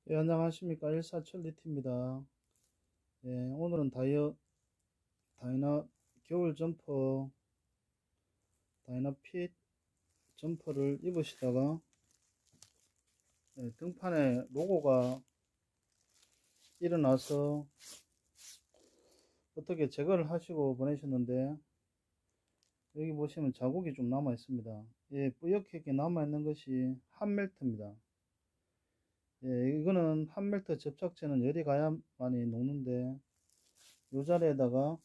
예, 안녕하십니까. 일사천리티입니다. 예, 오늘은 다이나 겨울 점퍼, 다이나핏 점퍼를 입으시다가 등판에 로고가 일어나서 어떻게 제거를 하시고 보내셨는데, 여기 보시면 자국이 좀 남아 있습니다. 예, 뿌옇게 남아 있는 것이 한멜트입니다. 예, 이거는 한멜트 접착제는 열이 가야만이 녹는데, 요 자리에다가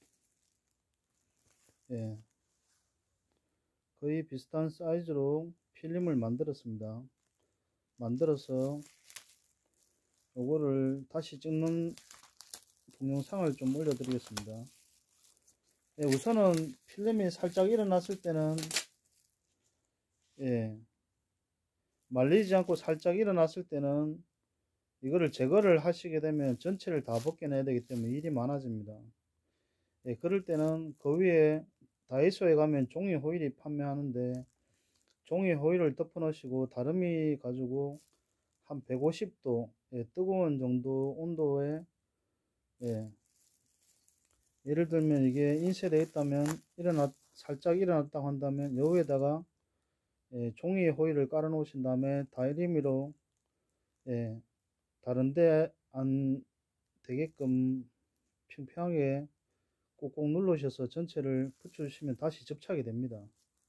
예, 거의 비슷한 사이즈로 필름을 만들었습니다. 만들어서 요거를 다시 찍는 동영상을 좀 올려드리겠습니다. 예, 우선은 필름이 살짝 일어났을 때는 말리지 않고 살짝 일어났을 때는 이거를 제거를 하시게 되면 전체를 다 벗겨내야 되기 때문에 일이 많아집니다. 그럴 때는 그 위에 다이소에 가면 종이 호일이 판매하는데 종이 호일을 덮어 놓으시고 다름이 가지고 한 150도 뜨거운 정도 온도에 예를 들면 이게 인쇄되어 있다면 살짝 일어났다고 한다면 여기에다가 종이 호일을 깔아 놓으신 다음에 다이리미로 다른데 안 되게끔 평평하게 꾹꾹 누르셔서 전체를 붙여주시면 다시 접착이 됩니다.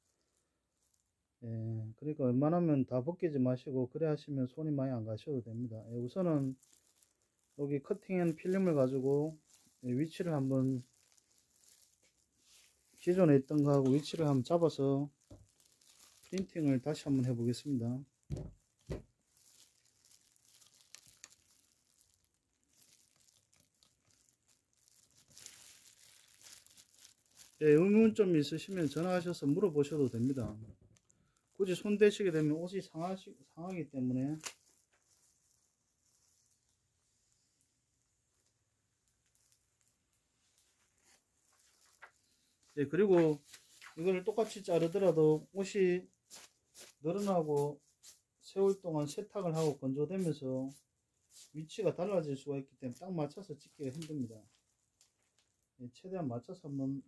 그러니까 웬만하면 다 벗기지 마시고 그래 하시면 손이 많이 안 가셔도 됩니다. 우선은 여기 커팅한 필름을 가지고 위치를 한번 기존에 있던 거하고 위치를 한번 잡아서 프린팅을 다시 한번 해 보겠습니다. 의문점이 있으시면 전화하셔서 물어보셔도 됩니다. 굳이 손 대시게 되면 옷이 상하기 때문에. 그리고 이걸 똑같이 자르더라도 옷이 늘어나고 세월 동안 세탁을 하고 건조되면서 위치가 달라질 수가 있기 때문에 딱 맞춰서 찍기가 힘듭니다. 최대한 맞춰서 한번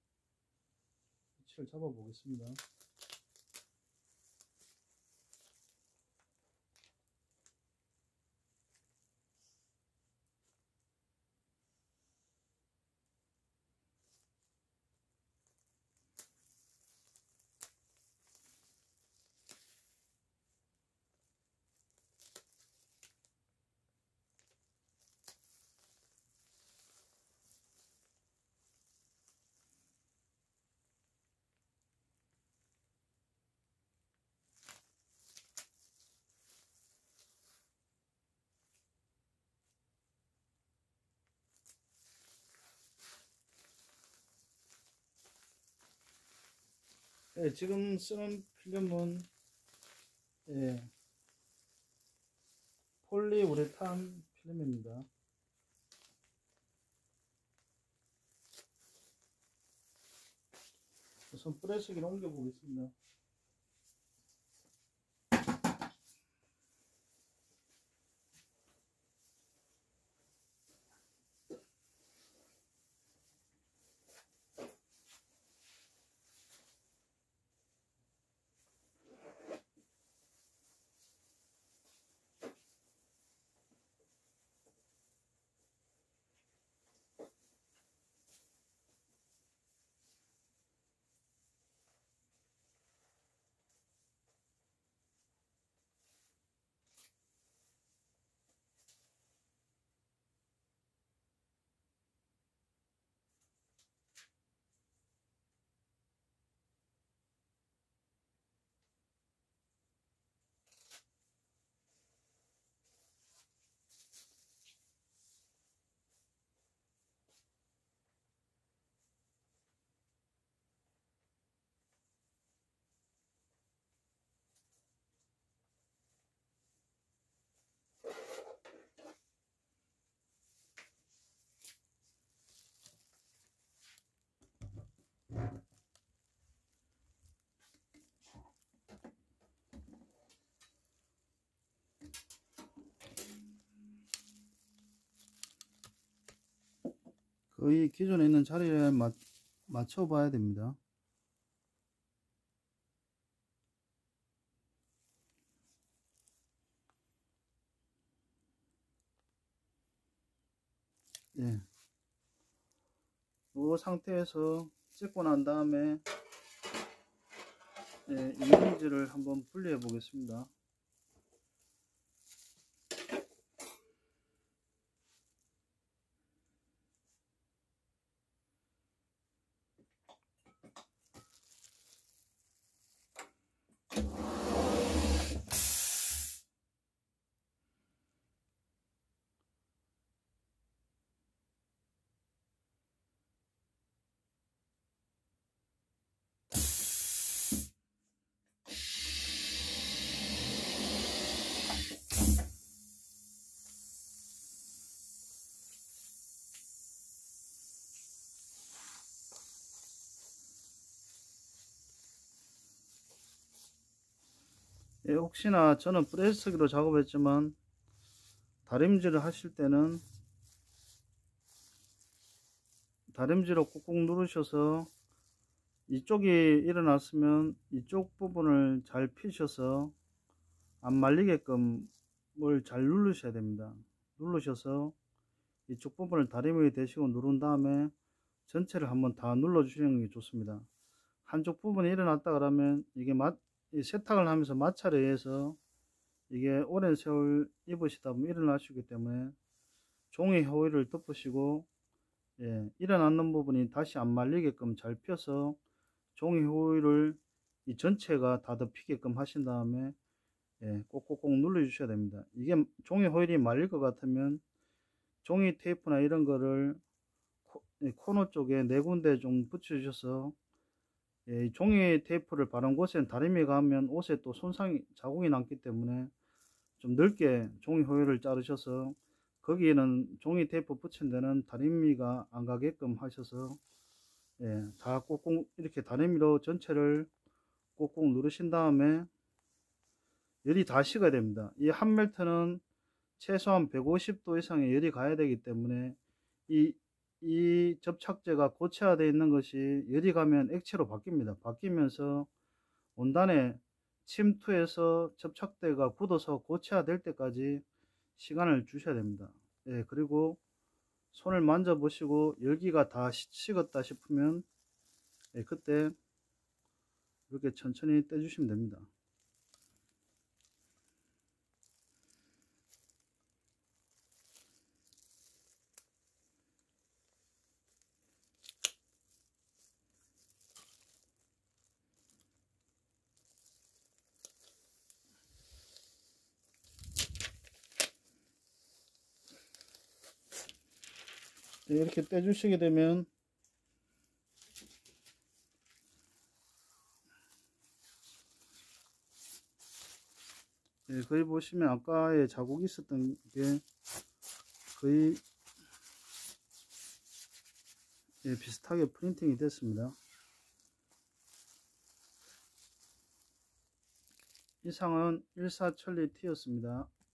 위치를 잡아 보겠습니다. 지금 쓰는 필름은 폴리우레탄 필름입니다. 우선 프레스기를 옮겨 보겠습니다. 거의 기존에 있는 자리에 맞춰 봐야 됩니다. 예. 이 상태에서 찍고 난 다음에 이미지를 한번 분리해 보겠습니다. 혹시나 저는 프레스기로 작업했지만 다림질을 하실 때는 다림질로 꾹꾹 누르셔서 이쪽이 일어났으면 이쪽 부분을 잘 피셔서 안 말리게끔 뭘 잘 누르셔야 됩니다. 누르셔서 이쪽 부분을 다리미에 대시고 누른 다음에 전체를 한번 다 눌러 주시는 게 좋습니다. 한쪽 부분이 일어났다 그러면 이게 세탁을 하면서 마찰에 의해서 이게 오랜 세월 입으시다 보면 일어나시기 때문에 종이 호일을 덮으시고 일어났는 부분이 다시 안 말리게끔 잘 펴서 종이 호일을 이 전체가 다 덮이게끔 하신 다음에 꼭꼭꼭 눌러 주셔야 됩니다. 이게 종이 호일이 말릴 것 같으면 종이 테이프나 이런 거를 코너 쪽에 네 군데 좀 붙여 주셔서 종이 테이프를 바른 곳에는 다리미가 하면 옷에 또 자국이 남기 때문에 좀 넓게 종이 호일을 자르셔서 거기에는 종이 테이프 붙인 데는 다리미가 안 가게끔 하셔서 다 꼭꼭 이렇게 다리미로 전체를 꼭꼭 누르신 다음에 열이 다 식어야 됩니다. 이 한 멜트는 최소한 150도 이상의 열이 가야 되기 때문에 이 접착제가 고체화되어 있는 것이 열이 가면 액체로 바뀝니다. 바뀌면서 원단에 침투해서 접착제가 굳어서 고체화될 때까지 시간을 주셔야 됩니다. 그리고 손을 만져 보시고 열기가 다 식었다 싶으면 그때 이렇게 천천히 떼주시면 됩니다. 이렇게 떼주시게 되면 거의 보시면 아까의 자국이 있었던 게 거의 비슷하게 프린팅이 됐습니다. 이상은 일사천리 티였습니다.